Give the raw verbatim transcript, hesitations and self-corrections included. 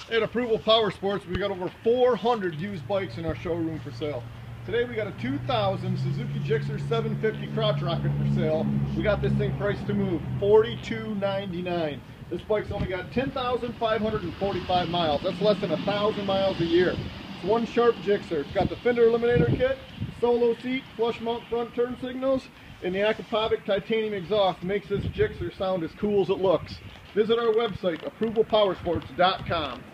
At Approval Power Sports, we got over four hundred used bikes in our showroom for sale. Today we got a two thousand Suzuki G X R seven fifty crotch rocket for sale. We got this thing priced to move forty-two ninety-nine. This bike's only got ten thousand five hundred forty-five miles. That's less than a thousand miles a year. It's one sharp G X R. It's got the fender eliminator kit, solo seat, flush mount front turn signals, and the Akrapovic titanium exhaust makes this G X R sound as cool as it looks. Visit our website, approval power sports dot com.